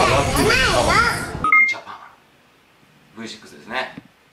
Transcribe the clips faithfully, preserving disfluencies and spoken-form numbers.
メイドインジャパン ブイシックス ですね。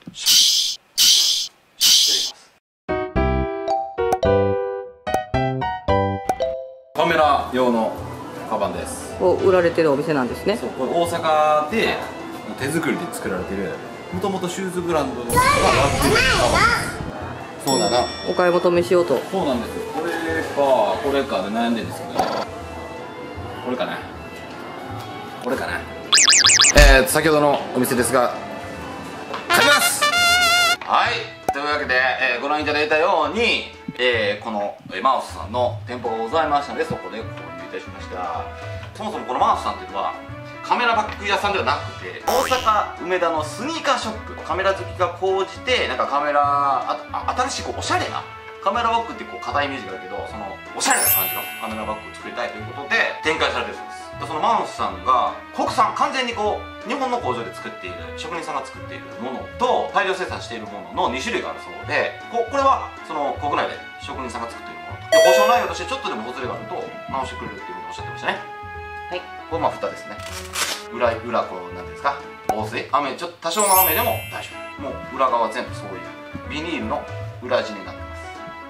カメラ用のカバンです。 を売られてるお店なんですね。 そう、これ大阪で手作りで作られてる、もともとシューズブランドのがやってるカバンです。そうだな、 お買い求めしようと。 そうなんですよ。これかこれかで悩んでるんですけど、これかなこれかなえー、先ほどのお店ですが買います。はい、というわけで、えー、ご覧いただいたように、えー、この、えー、マウスさんの店舗がございましたので、そこで購入いたしました。そもそもこのマウスさんっていうのはカメラバッグ屋さんではなくて、大阪梅田のスニーカーショップ、カメラ好きが高じて、なんかカメラああ新しいこうおしゃれなカメラバッグってこう硬いイメージがあるけど、そのおしゃれな感じのカメラバッグを作りたいということで展開されてるそうです。そのマウスさんが国産、完全にこう日本の工場で作っている、職人さんが作っているものと大量生産しているもののに種類があるそうで、ここれはその国内で職人さんが作っているものと、で保証内容としてちょっとでもほつれがあると直してくれるっていうことをおっしゃってましたね。はい、これまあ蓋ですね。裏裏こうなんですか、防水、雨ちょっと多少の雨でも大丈夫。もう裏側全部そういうビニールの裏地になってます。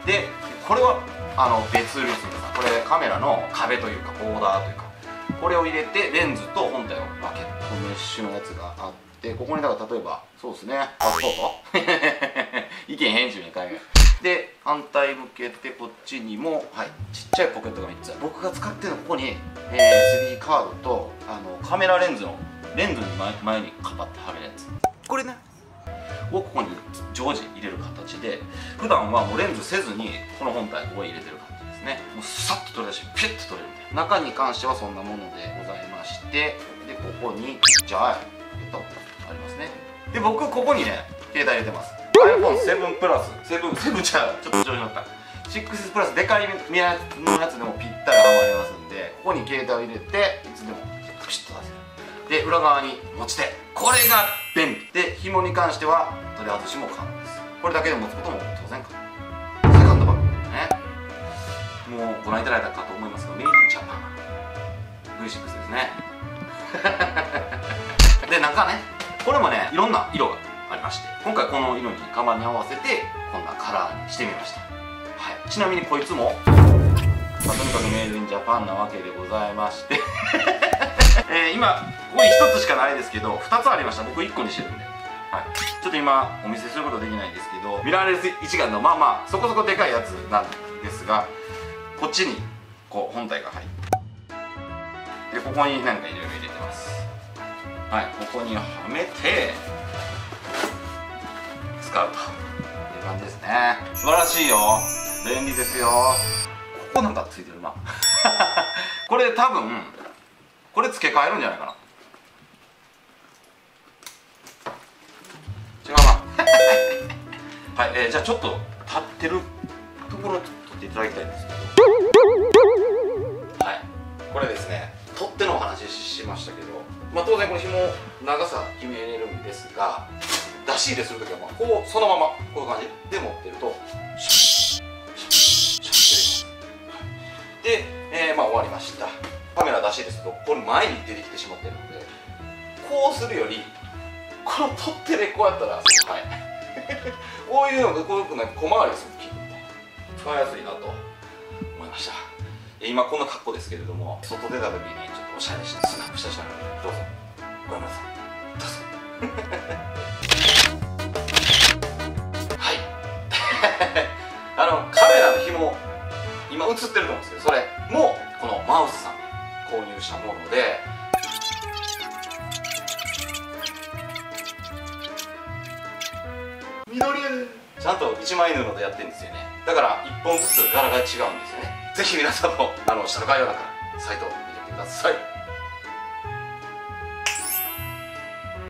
でこれはあの別売りするんです。これカメラの壁というかボーダーというか、これを入れてレンズと本体を分けるメッシュのやつがあって、ここにだから例えばそうですね、パスポート意見編集に海外で反対向けてこっちにも、はい、ちっちゃいポケットがみっつ。僕が使ってるのはここに、えー、エスディー カードとあのカメラレンズのレンズに 前, 前にカパッと貼るやつ、これねをここに常時入れる形で、普段はもうレンズせずにこの本体ここに入れてる感じですね。もうさっと取り出してピュッと取れるみたいな。中に関してはそんなものでございまして、でここにちっちゃいポケットありますね。で僕ここにね携帯入れてます。 アイフォンセブン プラスセブンセブンじゃちょっと調子乗ったシックスプラスでかいのやつでもぴったりはまりますんで、ここに携帯を入れていつでもプシッと出せる。で裏側に持ち手、これが便利で、紐に関しては取り外しも可能です。これだけで持つことも当然可能。セカンドバッグね、もうご覧いただいたかと思いますが、メイドインジャパン ブイシックス ですねで中ね、これもねいろんな色がありまして、今回この色にカバンに合わせてこんなカラーにしてみました。はい、ちなみにこいつも、まあ、とにかくメイドインジャパンなわけでございましてえー、今ここにひとつしかないですけどふたつありました。僕いっこにしてるんで、はい、ちょっと今お見せすることできないんですけど、ミラーレス一眼のまあまあそこそこでかいやつなんですが、こっちにこう本体が入って、でここになんかいろいろ入れてます。はい、ここにはめて使うという感じですね。素晴らしいよ、便利ですよ。ここなんかついてるなこれ多分これ付け替えるんじゃないかな。違うなはい、えー、じゃあちょっと立ってるところを取っていただきたいんですけど、はい、これですね、取っ手のお話しましたけど、まあ当然この紐長さ決めれるんですが、出し入れするときはまあこうそのままこういう感じで持ってるとシュッシュッシュッで、えー、まあ終わりました。カメラ出し入れするとこれ前に出てきてしまってるので、こうするよりこの取っ手でこうやったら、はいこういうのがこういうのなんか小回りするピンみたいな使いやすいなと思いました。今こんな格好ですけれども、外出た時にちょっとおしゃれしてスナップしたしなので、どうぞご覧ください。どうぞはいあのカメラの紐今映ってると思うんですけど、それもこのマウスさん購入したもので、緑ちゃんと一枚布でやってるんですよね。だからいっぽんずつ柄が違うんですよね。ぜひ皆さんもあの下の概要欄からサイトを見てみてください。